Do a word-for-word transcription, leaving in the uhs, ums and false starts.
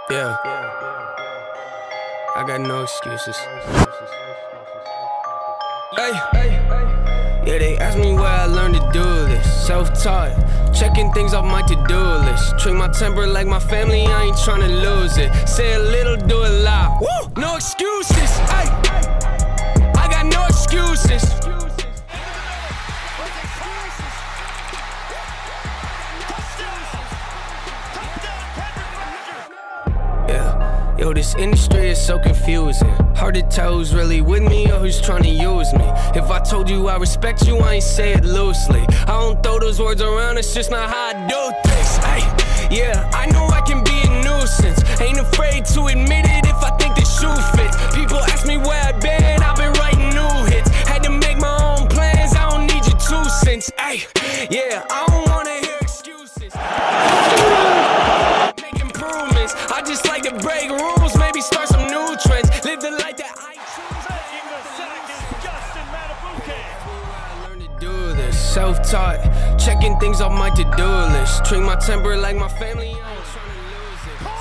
Yeah, I got no excuses. Hey, yeah, they asked me where I learned to do this. Self-taught, checking things off my to-do list. Treat my temper like my family, I ain't tryna lose it. Say a little, do a lot. Woo! No excuses. Hey, I got no excuses. Yeah, yo, this industry is so confusing. Hard to tell who's really with me or who's trying to use me. If I told you I respect you, I ain't say it loosely. I don't throw those words around, it's just not how I do things. Hey, yeah, I know I can be a nuisance. Ain't afraid to admit it if I think the shoe fits. People ask me where I've been, I've been writing new hits. Had to make my own plans, I don't need your two cents. Hey, yeah, I don't wanna hear excuses. Make improvements, I just like to break rules, maybe start some new trends. Live the life that I choose. Taking the sack is Justin Madubuike. I learned to do this. Self-taught, checking things off my to-do list. Treat my temper like my family, I ain't tryna lose it.